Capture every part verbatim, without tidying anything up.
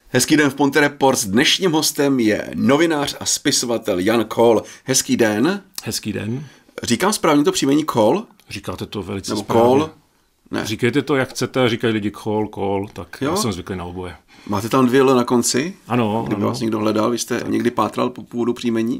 Hezký den v Ponte Reports. Dnešním hostem je novinář a spisovatel Jan Kohl. Hezký den. Hezký den. Říkám správně to příjmení Kohl? Říkáte to velice Nebo správně. Kohl? Ne. Říkejte to, jak chcete, říkají lidi Kohl, Kohl, tak jo? Já jsem zvyklý na oboje. Máte tam dvě L na konci? Ano. Kdyby ano. vás někdo hledal, vy jste tak někdy pátral po původu příjmení?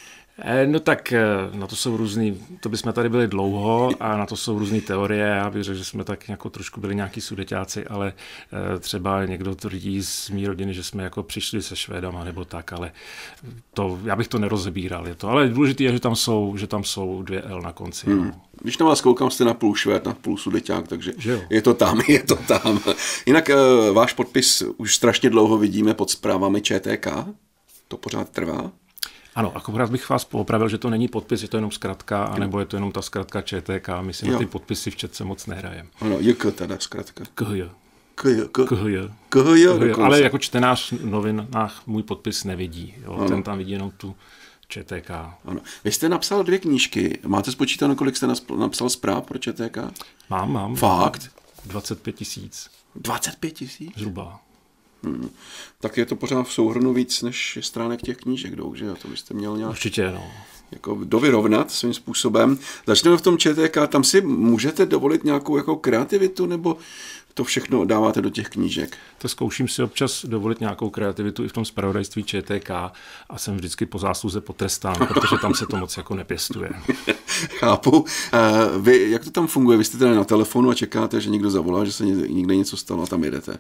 No tak na to jsou různý, to bychom tady byli dlouho a na to jsou různý teorie. Já bych řekl, že jsme tak jako trošku byli nějaký sudeťáci, ale třeba někdo tvrdí z mý rodiny, že jsme jako přišli se Švédama nebo tak, ale to, já bych to nerozebíral. Je to, ale důležité je, že tam jsou, že tam jsou dvě L na konci. Hmm. No. Když na vás koukám, jste na půl Švéd, na půl sudeťák, takže je to tam, je to tam. Jinak váš podpis už strašně dlouho vidíme pod zprávami Č T K. To pořád trvá? Ano, akorát bych vás poopravil, že to není podpis, je to jenom zkratka, anebo je to jenom ta zkratka Č T K. My si jo. na ty podpisy v četce moc nehrajeme. Ano, J K teda zkratka. K H J. K H J. K H J. K H J. Ale jako čtenář novinách můj podpis nevidí. Jo. Ten tam vidí jenom tu Č T K. Ano. Vy jste napsal dvě knížky. Máte spočítáno, kolik jste napsal zpráv pro Č T K? Mám, mám. Fakt? dvacet pět tisíc. dvacet pět tisíc? Zhruba. Hmm. Tak je to pořád v souhrnu víc než stránek těch knížek, jdou, že? To byste měl nějak určitě, no. Jako dovyrovnat svým způsobem. Začneme v tom Č T K. Tam si můžete dovolit nějakou jako kreativitu, nebo to všechno dáváte do těch knížek? To zkouším si občas dovolit nějakou kreativitu i v tom zpravodajství Č T K a jsem vždycky po zásluze potrestán, protože tam se to moc jako nepěstuje. Chápu. Vy, jak to tam funguje? Vy jste tady na telefonu a čekáte, že někdo zavolá, že se někde něco stalo a tam jedete?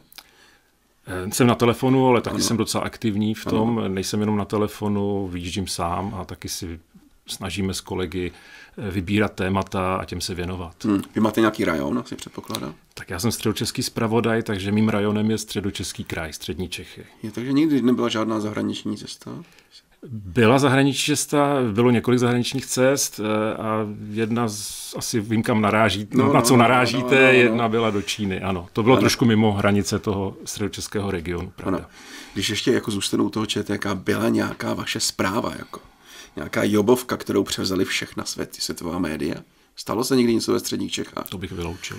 Jsem na telefonu, ale taky ano. jsem docela aktivní v tom. Ano. Nejsem jenom na telefonu, vyjíždím sám a taky si snažíme s kolegy vybírat témata a těm se věnovat. Hmm. Vy máte nějaký rajon, asi předpokládám? Tak já jsem středočeský zpravodaj, takže mým rajonem je Středočeský kraj, střední Čechy. Je, takže nikdy nebyla žádná zahraniční cesta? Byla zahraniční cesta, bylo několik zahraničních cest a jedna z, asi vím, kam naráží, no, na co no, narážíte, no, no, no, no. jedna byla do Číny, ano. To bylo ano. trošku mimo hranice toho středočeského regionu, pravda. Ano. Když ještě jako zůstanou toho Č T K, byla nějaká vaše zpráva, jako nějaká jobovka, kterou převzali všechna svět, světová média? Stalo se někdy něco ve středních Čechách? To bych vyloučil.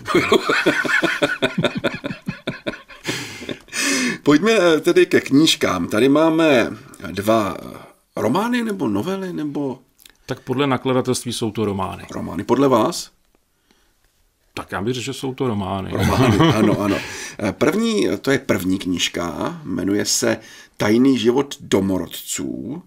Pojďme tedy ke knížkám. Tady máme dva romány nebo novely, nebo... Tak podle nakladatelství jsou to romány. Romány. Podle vás? Tak já bych řekl, že jsou to romány. Romány, ano, ano. První, to je první knížka, jmenuje se Tajný život domorodců.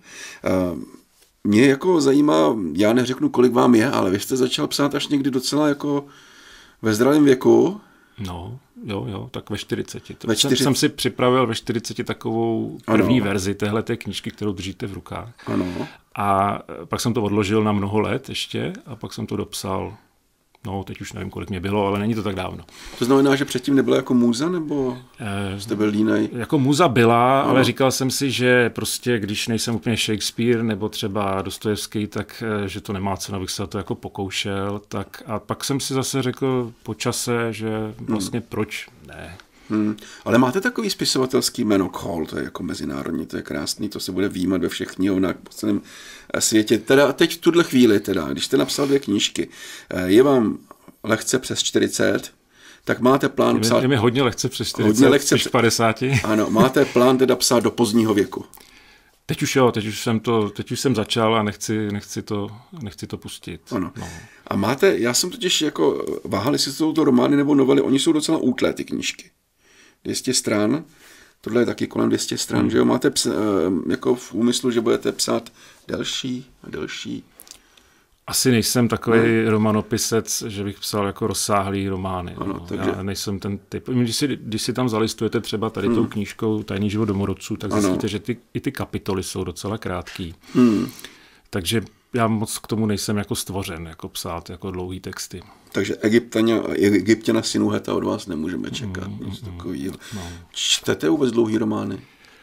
Mě jako zajímá, já neřeknu, kolik vám je, ale vy jste začal psát až někdy docela jako ve zdravém věku. No, jo, jo, tak ve čtyřiceti. Ve čtyřiceti. Jsem, jsem si připravil ve čtyřiceti takovou první ano. verzi téhleté knížky, kterou držíte v rukách. Ano. A pak jsem to odložil na mnoho let ještě a pak jsem to dopsal, no teď už nevím, kolik mě bylo, ale není to tak dávno. To znamená, že předtím nebyla jako můza, nebo e, jste byl línej? Jako můza byla, ano. ale říkal jsem si, že prostě když nejsem úplně Shakespeare nebo třeba Dostojevský, tak že to nemá cenu, abych se to jako pokoušel. Tak a pak jsem si zase řekl po čase, že vlastně hmm. proč ne. Hmm. Ale máte takový spisovatelský jméno Kohl, to je jako mezinárodní, to je krásný, to se bude výjímat ve všech knihovnách po celém světě. Teda teď v tuhle chvíli, teda, když jste napsal dvě knížky, je vám lehce přes čtyřicet, tak máte plán je psát... Je mi hodně lehce přes čtyřicet, hodně lehce přes padesát. Ano, máte plán teda psát do pozdního věku. Teď už jo, teď už jsem, to, teď už jsem začal a nechci, nechci, to, nechci to pustit. Ano. No. A máte, já jsem totiž jako váhal, jestli jsou to romány nebo novely, oni jsou docela útlé, ty knížky. dvě stě stran, tohle je taky kolem dvě stě stran, hmm. že jo, máte ps, jako v úmyslu, že budete psát delší a delší. Asi nejsem takový no. romanopisec, že bych psal jako rozsáhlý romány. Ano, no. takže... Já nejsem ten typ. Když si, když si tam zalistujete třeba tady hmm. tou knížkou Tajný život domorodců, tak zjistíte, že ty, i ty kapitoly jsou docela krátký. Hmm. Takže já moc k tomu nejsem jako stvořen, jako psát jako dlouhý texty. Takže Egyptěna, Egyptěna synu Heta od vás nemůžeme čekat. Mm, mm, no. Čtete vůbec dlouhý romány?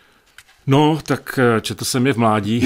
No, tak četl jsem je v mládí.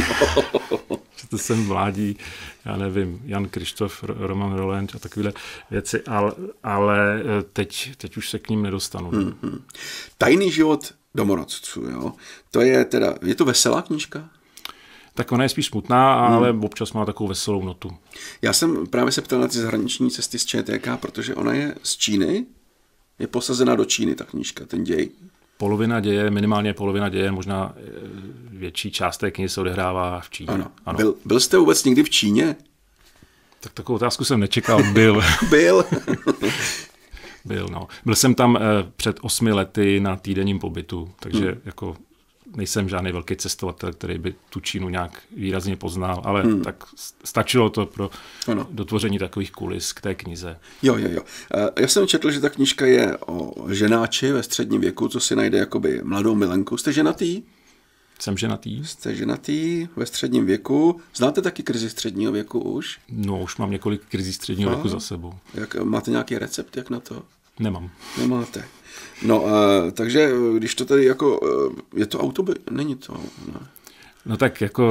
Četl jsem v mládí, já nevím, Jan Krištof, Roman Roland a takovéhle věci, ale, ale teď, teď už se k ním nedostanu. Hmm, hmm. Tajný život domorodců, jo? To je teda, je to veselá knížka? Tak ona je spíš smutná, ale hmm. občas má takovou veselou notu. Já jsem právě se ptal na ty zahraniční cesty z Č T K, protože ona je z Číny, je posazená do Číny, ta knížka, ten děj. polovina děje, minimálně polovina děje, možná větší část té knihy se odehrává v Číně. Ano. Ano. Byl, byl jste vůbec někdy v Číně? Tak takovou otázku jsem nečekal. Byl. Byl. Byl, no. Byl jsem tam eh, před osmi lety na týdenním pobytu, takže hmm. jako nejsem žádný velký cestovatel, který by tu Čínu nějak výrazně poznal, ale hmm. tak stačilo to pro ano. dotvoření takových kulis k té knize. Jo, jo, jo. Já jsem četl, že ta knížka je o ženáči ve středním věku, co si najde jakoby mladou milenku. Jste ženatý? Jsem ženatý. Jste ženatý ve středním věku. Znáte taky krizi středního věku už? No, už mám několik krizí středního A? věku za sebou. Jak, máte nějaký recept, jak na to? Nemám. Nemáte. No, uh, takže když to tady jako, uh, je to autobi... Není to, ne? No tak jako,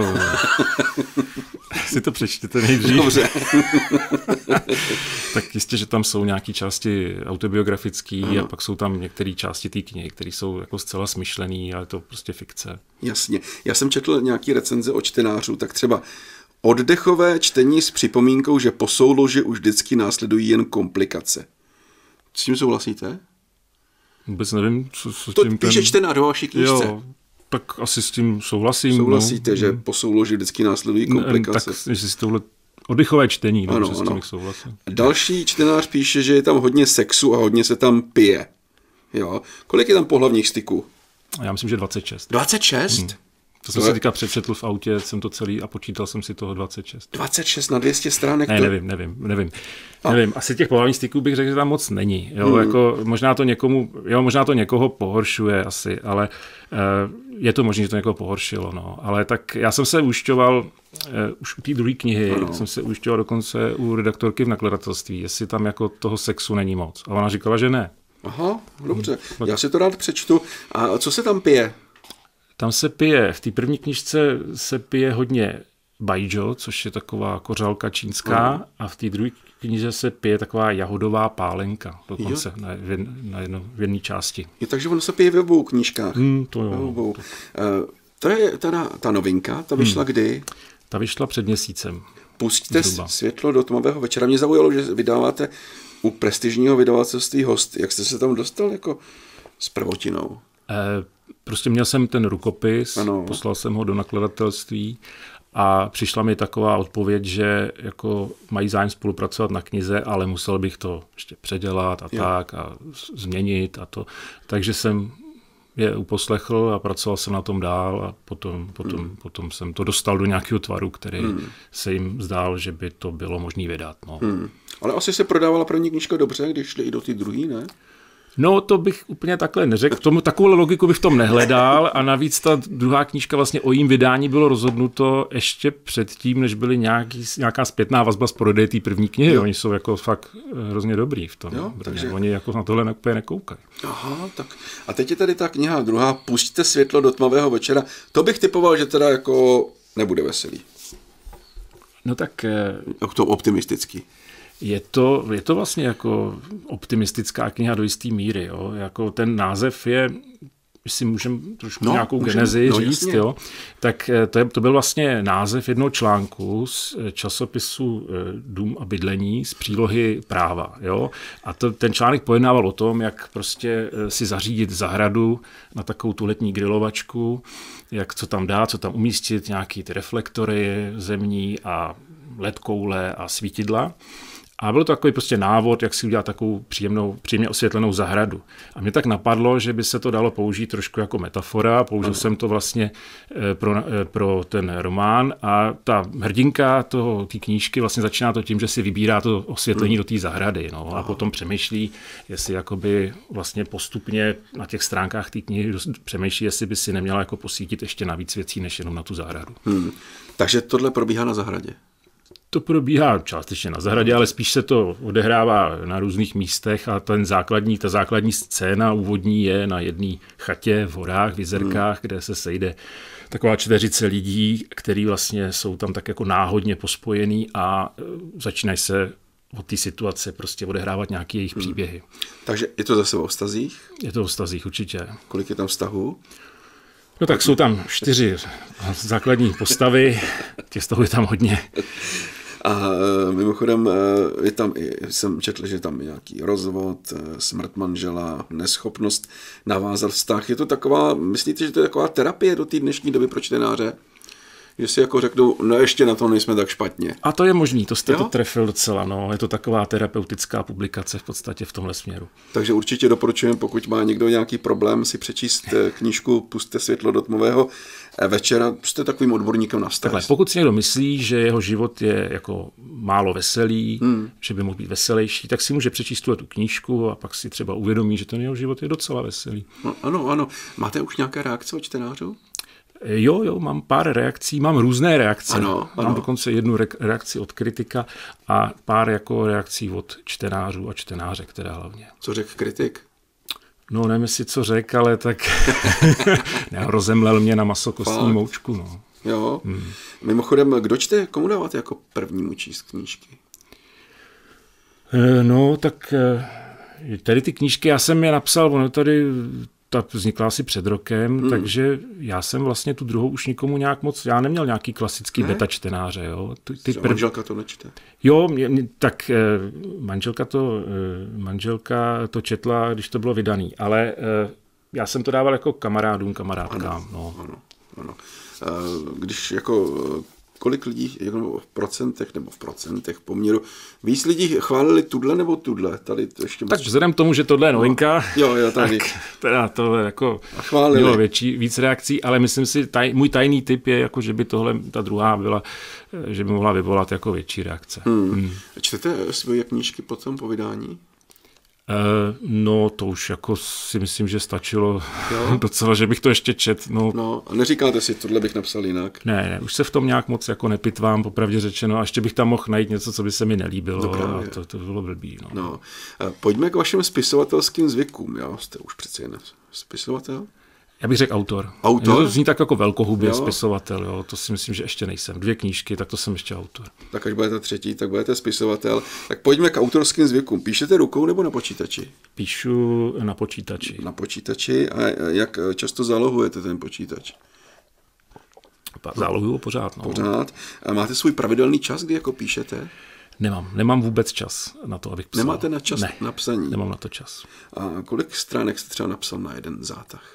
si to přečtěte nejdřív. Dobře. Tak jistě, že tam jsou nějaké části autobiografické a pak jsou tam některé části té knihy, které jsou jako zcela smyšlený, ale to prostě fikce. Jasně. Já jsem četl nějaký recenze od čtenářů, tak třeba oddechové čtení s připomínkou, že po souloži už vždycky následují jen komplikace. S tím souhlasíte? Vůbec nevím, co, co to tím píše ten... čtenář do vaší knížce. Jo, tak asi s tím souhlasím. Souhlasíte, no. že po souloži vždycky následují komplikace. Tak, že si tohle oddychové čtení, ano, no, že ano. s tím souhlasím. Další čtenář píše, že je tam hodně sexu a hodně se tam pije. Jo. Kolik je tam pohlavních styků? Já myslím, že dvacet šest. dvacet šest? Hmm. To jsem to si teďka přečetl v autě, jsem to celý a počítal jsem si toho dvacet šest. dvacet šest na dvě stě stránek? Ne, to... nevím, nevím, nevím. A. nevím. Asi těch pohlavních styků bych řekl, že tam moc není. Jo, hmm. jako, možná to někomu, jo, možná to někoho pohoršuje asi, ale uh, je to možné, že to někoho pohoršilo. No. Ale tak já jsem se ujišťoval, uh, už u té druhé knihy, ano. jsem se ujišťoval dokonce u redaktorky v nakladatelství, jestli tam jako toho sexu není moc. A ona říkala, že ne. Aha, dobře. Hmm. Já si to rád přečtu. A co se tam pije? Tam se pije, v té první knižce se pije hodně baijiu, což je taková kořalka čínská, uh-huh. a v té druhé knize se pije taková jahodová pálenka, dokonce na, na jedno, v jedné části. Je, takže ono se pije ve obou knížkách. Hmm, to jo. Ve obou. Uh, to je teda ta novinka, ta vyšla hmm. kdy? Ta vyšla před měsícem. Pustíte zhruba světlo do tmavého večera. Mě zaujalo, že vydáváte u prestižního vydavatelství Host. Jak jste se tam dostal jako s prvotinou? Eh, Prostě měl jsem ten rukopis, ano. poslal jsem ho do nakladatelství a přišla mi taková odpověď, že jako mají zájem spolupracovat na knize, ale musel bych to ještě předělat a jo. tak a změnit a to. Takže jsem je uposlechl a pracoval jsem na tom dál a potom, potom, hmm. potom jsem to dostal do nějakého tvaru, který hmm. se jim zdál, že by to bylo možné vydat. No. Hmm. Ale asi se prodávala první knížka dobře, když šli i do ty druhý, ne? No, to bych úplně takhle neřekl. Tomu takovou logiku bych v tom nehledal a navíc ta druhá knížka vlastně o jím vydání bylo rozhodnuto ještě předtím, než byly nějaký, nějaká zpětná vazba z prodeje té první knihy. Jo. Oni jsou jako fakt hrozně dobrý v tom. Jo, takže... Oni jako na tohle úplně nekoukají. Aha, tak. A teď je tady ta kniha druhá, Pusťte světlo do tmavého večera. To bych typoval, že teda jako nebude veselý. No tak... To optimistický. Je to, je to vlastně jako optimistická kniha do jisté míry. Jo? Jako ten název je, jestli můžeme trošku no, nějakou můžem, genezi no, říct, jo? Tak to, je, to byl vlastně název jednoho článku z časopisu Dům a bydlení z přílohy Práva. Jo? A to, ten článek pojednával o tom, jak prostě si zařídit zahradu na takovou tu letní grilovačku, jak co tam dát, co tam umístit, nějaký ty reflektory zemní a ledkoule a svítidla. A byl to takový prostě návod, jak si udělat takovou příjemnou, příjemně osvětlenou zahradu. A mě tak napadlo, že by se to dalo použít trošku jako metafora. Použil ano. jsem to vlastně pro, pro ten román a ta hrdinka toho, té knížky vlastně začíná to tím, že si vybírá to osvětlení hmm. do té zahrady. No, a potom přemýšlí, jestli jakoby vlastně postupně na těch stránkách té knihy přemýšlí, jestli by si neměla jako posvítit ještě navíc věcí, než jenom na tu zahradu. Hmm. Takže tohle probíhá na zahradě? To probíhá částečně na zahradě, ale spíš se to odehrává na různých místech a ten základní, ta základní scéna úvodní je na jedné chatě v horách, v jezerkách, hmm. kde se sejde taková čtveřice lidí, který vlastně jsou tam tak jako náhodně pospojený a začínají se od té situace prostě odehrávat nějaké jejich příběhy. Hmm. Takže je to zase o vztazích? Je to o vztazích, určitě. Kolik je tam vztahů? No tak jsou tam čtyři základní postavy, těch vztahů je tam hodně. A mimochodem je tam, jsem četl, že tam je nějaký rozvod, smrt manžela, neschopnost navázat vztah. Je to taková, myslíte, že to je taková terapie do té dnešní doby pro čtenáře? Že si jako řeknou, no ještě na to nejsme tak špatně. A to je možný, to jste jo? to trefil docela, no. Je to taková terapeutická publikace v podstatě v tomhle směru. Takže určitě doporučujeme, pokud má někdo nějaký problém, si přečíst knížku Pusťte světlo do tmavého večera. Jste takovým odborníkem na vztah. Takhle, pokud si někdo myslí, že jeho život je jako málo veselý, hmm. že by mohl být veselější, tak si může přečíst tu knížku a pak si třeba uvědomí, že ten jeho život je docela veselý. No, ano, ano. Máte už nějaké reakce od čtenářů? Jo, jo, mám pár reakcí, mám různé reakce. Ano, ano. Mám dokonce jednu re- reakci od kritika a pár jako reakcí od čtenářů a čtenářek teda hlavně. Co řekl kritik? No nevím si, co řekl, ale tak ne, rozemlel mě na masokostní moučku. No. Jo. Hmm. Mimochodem, kdo čte, komu dáváte jako prvnímu číst knížky? No, tak tady ty knížky, já jsem je napsal, ono tady ta vznikla asi před rokem, hmm. takže já jsem vlastně tu druhou už nikomu nějak moc, já neměl nějaký klasický ne? beta čtenáře. Jo. Ty, ty prv... Manželka to nečte? Jo, mě, mě, tak eh, manželka, to, eh, manželka to četla, když to bylo vydaný, ale eh, já jsem to dával jako kamarádům, kamarádkám. Ano, no. ano, ano. Když jako kolik lidí jako v procentech nebo v procentech poměru víc lidí chválili tudle nebo tudle? Tady to ještě tak vzhledem k tomu, že tohle je novinka, no, jo, jo, tady. tak teda to jako mělo větší, víc reakcí, ale myslím si, taj, můj tajný tip je, jako, že by tohle, ta druhá byla, že by mohla vyvolat jako větší reakce. Hmm. Hmm. Čtete svoje knížky potom po vydání? No, to už jako si myslím, že stačilo jo? docela, že bych to ještě čet. No. no, a neříkáte si, tohle bych napsal jinak? Ne, ne, už se v tom nějak moc jako nepitvám, popravdě řečeno, a ještě bych tam mohl najít něco, co by se mi nelíbilo. No, a to, to bylo blbý. No. No. Pojďme k vašim spisovatelským zvykům. Jo? Jste už přece jen spisovatel? Já bych řekl autor. Autor? To zní tak jako velkohubě spisovatel, jo? To si myslím, že ještě nejsem. Dvě knížky, tak to jsem ještě autor. Tak až budete třetí, tak budete spisovatel. Tak pojďme k autorským zvykům. Píšete rukou nebo na počítači? Píšu na počítači. Na počítači. A jak často zálohujete ten počítač? Zálohuju pořád. No. Pořád. A máte svůj pravidelný čas, kdy jako píšete? Nemám. Nemám vůbec čas na to, abych psal. Nemáte na čas ne, na psaní? Nemám na to čas. A kolik stránek jste třeba napsal na jeden zátah?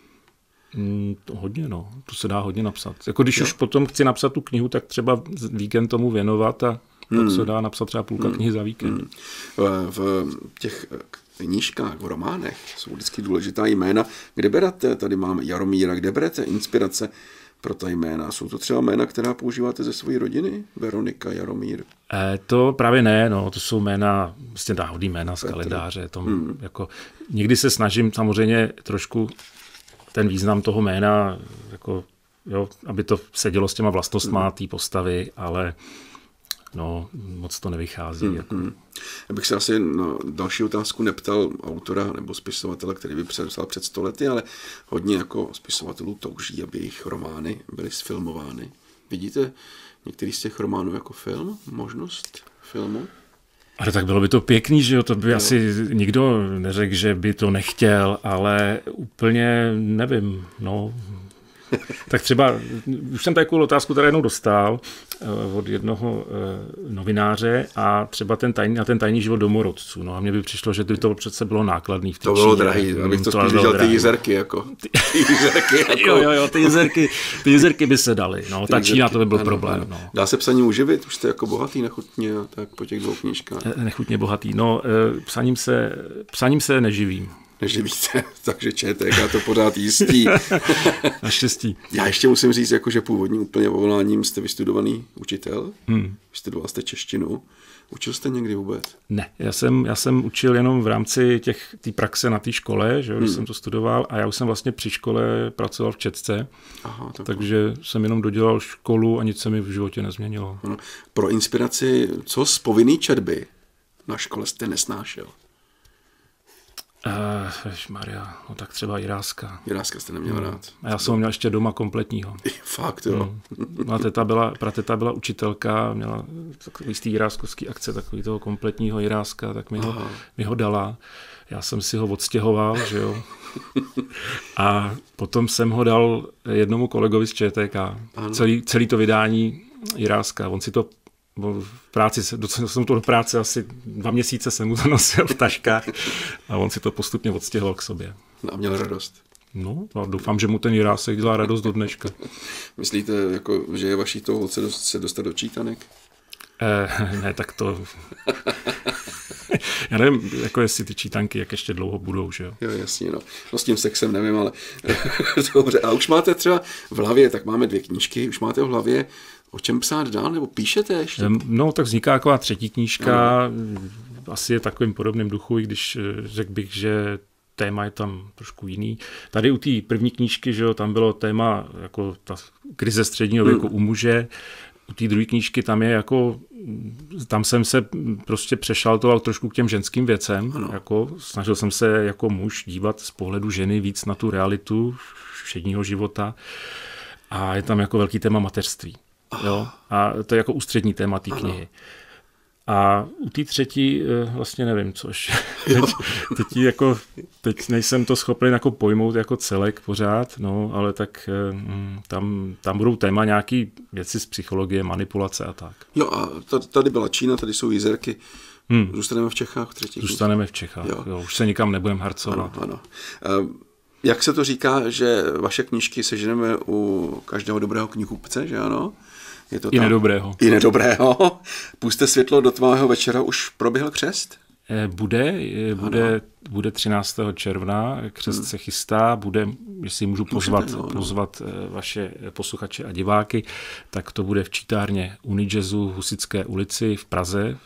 Mm, to hodně, no. To se dá hodně napsat. Jako když jo. už potom chci napsat tu knihu, tak třeba víkend tomu věnovat a hmm. tak se dá napsat třeba půlka hmm. knihy za víkend. Hmm. V těch knížkách, v románech jsou vždycky důležitá jména. Kde berete, tady máme Jaromíra, kde berete inspirace pro ta jména? Jsou to třeba jména, která používáte ze své rodiny? Veronika, Jaromír? E, to právě ne, no, to jsou jména, vlastně náhodný jména z kalendáře. Tom, hmm. jako, někdy se snažím samozřejmě trošku ten význam toho jména, jako, jo, aby to sedělo s těma vlastnostma hmm. té postavy, ale no, moc to nevychází. Hmm. Jako. Já bych se asi na další otázku neptal autora nebo spisovatele, který by přepsal před sto lety, ale hodně jako spisovatelů touží, aby jejich romány byly sfilmovány. Vidíte některý z těch románů jako film? Možnost filmu? Ale tak bylo by to pěkný, že jo, to by jo. asi nikdo neřekl, že by to nechtěl, ale úplně nevím, no. Tak třeba, už jsem takovou otázku tady jednou dostal od jednoho novináře a třeba ten tajný, na ten tajný život domorodců. No a mně by přišlo, že by to přece bylo nákladný v té To bylo drahý, abych to, to spíš viděl ty jizerky jako. Ty, ty jizerky jako. Jo, jo, jo, ty jizerky, ty jizerky by se daly, no, ty ta jizerky, Čína to by byl ano, problém. Ano. No. Dá se psaní uživit? Už jste jako bohatý nechutně, tak po těch dvou knížkách. Nechutně bohatý, no, psaním se, psaním se neživím. Neživíte, takže ČTK to pořád jistí. Naštěstí. Já ještě musím říct, jako, že původním úplně povoláním jste vystudovaný učitel. Hmm. Vystudoval jste češtinu. Učil jste někdy vůbec? Ne, já jsem, já jsem učil jenom v rámci těch té praxe na té škole, že, hmm. když jsem to studoval a já už jsem vlastně při škole pracoval v Četce, Aha, tak takže to. jsem jenom dodělal školu a nic se mi v životě nezměnilo. Ano. Pro inspiraci, co z povinný četby na škole jste nesnášel? Uh, Maria, no tak třeba Jiráska. Jiráska jste neměl rád. A já jsem ho měl ještě doma kompletního. Fakt, jo. No. A teta byla, prateta byla učitelka, měla takový z té jiráskovský akce, takový toho kompletního Jiráska, tak mi ho, mi ho dala. Já jsem si ho odstěhoval, že jo. A potom jsem ho dal jednomu kolegovi z ČTK. Celý, celý to vydání Jiráska. On si to Bo v práci, docela jsem to do práce asi dva měsíce jsem mu to nosil v taškách a on si to postupně odstěhoval k sobě. No a měl radost. No a doufám, že mu ten jirásek dělá radost do dneška. Myslíte, jako, že je vaší touhou se dostat do čítanek? Eh, ne, tak to... Já nevím, jako jestli ty čítanky, jak ještě dlouho budou, že jo? Jo, jasně, no. No s tím sexem nevím, ale dobře. A už máte třeba v hlavě, tak máme dvě knížky, už máte v hlavě, o čem psát dál, nebo píšete ještě? No, tak vzniká taková třetí knížka, no. Asi je takovým podobným duchu, i když řekl bych, že téma je tam trošku jiný. Tady u té první knížky, že jo, tam bylo téma jako ta krize středního věku hmm. u muže. U té druhé knížky tam je jako, tam jsem se prostě přešaltoval trošku k těm ženským věcem. Jako, snažil jsem se jako muž dívat z pohledu ženy víc na tu realitu všedního života. A je tam jako velký téma mateřství. Jo? A to je jako ústřední téma té knihy. A u té třetí vlastně nevím, což. Teď, teď, jako, teď nejsem to schopný jako pojmout jako celek pořád, no, ale tak tam, tam budou téma nějaký věci z psychologie, manipulace a tak. Jo a tady byla Čína, tady jsou Jizerky. Hmm. Zůstaneme v Čechách v třetí Zůstaneme v Čechách, jo. Jo, už se nikam nebudeme harcovat. Ano, ano. Jak se to říká, že vaše knížky seženeme u každého dobrého knihkupce, že ano? Je to I nedobrého. I nedobrého. Puste světlo do tmavého večera, už proběhl křest? Bude, bude, bude třináctého června, křest hmm. se chystá, bude, jestli můžu pozvat, Můžete, no, no. pozvat vaše posluchače a diváky, tak to bude v čítárně Unijazzu v Husitské ulici v Praze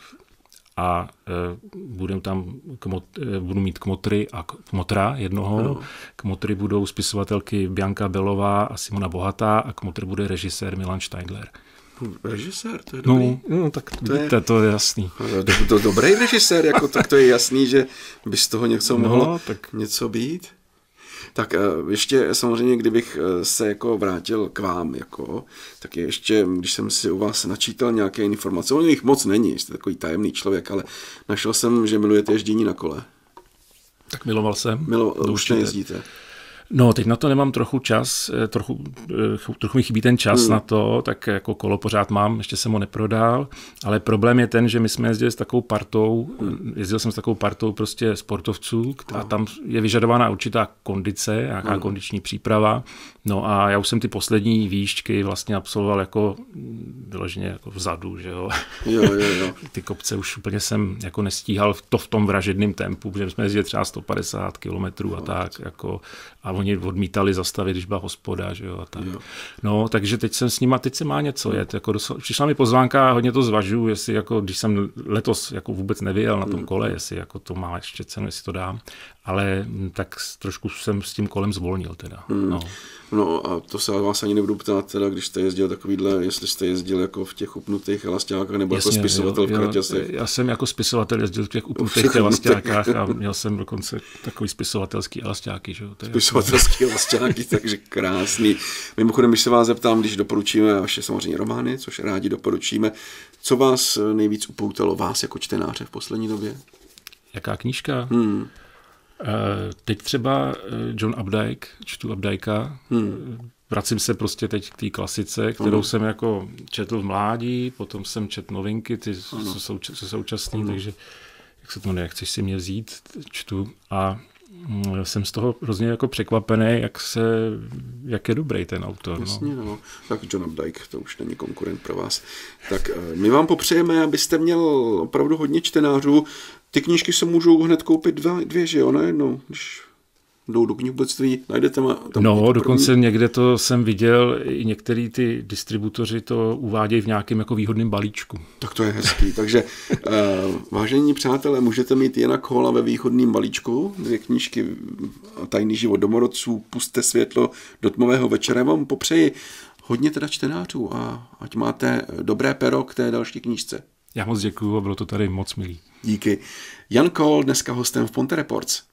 a budem tam, kmot, budu mít kmotry a kmotra jednoho. No. Kmotry budou spisovatelky Bianca Belová a Simona Bohatá a kmotr bude režisér Milan Steindler. Režisér, to je dobrý. No, no tak to je, to je jasný. Do, do, dobrý režisér, jako, tak to je jasný, že by z toho něco no, mohlo tak... něco být. Tak ještě samozřejmě, kdybych se jako vrátil k vám, jako, tak ještě, když jsem si u vás načítal nějaké informace, o nich moc není, jste takový tajemný člověk, ale našel jsem, že milujete ježdění na kole. Tak miloval jsem. Milo, už nejezdíte. No, teď na to nemám trochu čas, trochu, trochu mi chybí ten čas hmm. na to, tak jako kolo pořád mám, ještě jsem ho neprodal, ale problém je ten, že my jsme jezdili s takovou partou, hmm. jezdil jsem s takovou partou prostě sportovců a tam je vyžadována určitá kondice, nějaká hmm. kondiční příprava, no a já už jsem ty poslední výšky vlastně absolvoval jako vyloženě jako vzadu, že jo. Jo, jo, jo. Ty kopce už úplně jsem jako nestíhal to v tom vražedným tempu, protože jsme jezdili třeba sto padesát kilometrů a no, tak jako a oni odmítali zastavit, když byla hospoda, že jo, a tak. Jo. No, takže teď jsem s nima, teď se má něco jet, jako dosl- přišla mi pozvánka a hodně to zvažuju, jestli jako, když jsem letos jako vůbec nevyjel na tom kole, jestli jako to má ještě cenu, jestli to dám, ale tak trošku jsem s tím kolem zvolnil teda. Hmm. No. No a to se vás ani nebudu ptát, teda, když jste jezdil takovýhle, jestli jste jezdil jako v těch upnutých elasťákách, nebo Jasně, jako spisovatel jo, v kraťasech. Já jsem jako spisovatel jezdil v těch upnutých elasťákách a měl jsem dokonce takový spisovatelský elasťáky. Že? Spisovatelský elasťáky, takže krásný. Mimochodem, když se vás zeptám, když doporučíme vaše samozřejmě romány, což rádi doporučíme, co vás nejvíc upoutalo, vás jako čtenáře v poslední době? Jaká knížka? Hmm. Teď třeba John Updike, čtu Updikea, hmm. vracím se prostě teď k té klasice, kterou hmm. jsem jako četl v mládí, potom jsem četl novinky, ty jsou současné, hmm. takže jak se to jmenuje, chceš si mě vzít, čtu a jsem z toho hrozně jako překvapený, jak se, jak je dobrý ten autor. Jasně, no. no. Tak John Updike, to už není konkurent pro vás. Tak my vám popřejeme, abyste měl opravdu hodně čtenářů. Ty knížky se můžou hned koupit dva, dvě, že jo, najednou, když jdou do knihkupectví, najdete ma, tam. No, dokonce první. Někde to jsem viděl, i některý ty distributoři to uvádějí v nějakém jako výhodném balíčku. Tak to je hezký, takže uh, vážení přátelé, můžete mít Jana Kohla ve východném balíčku, dvě knížky Tajný život domorodců, Puste světlo do tmavého večera, vám popřeji hodně teda čtenářů a ať máte dobré pero k té další knížce. Já moc děkuju a bylo to tady moc milý. Díky. Jan Kohl dneska hostem v Ponte Reports.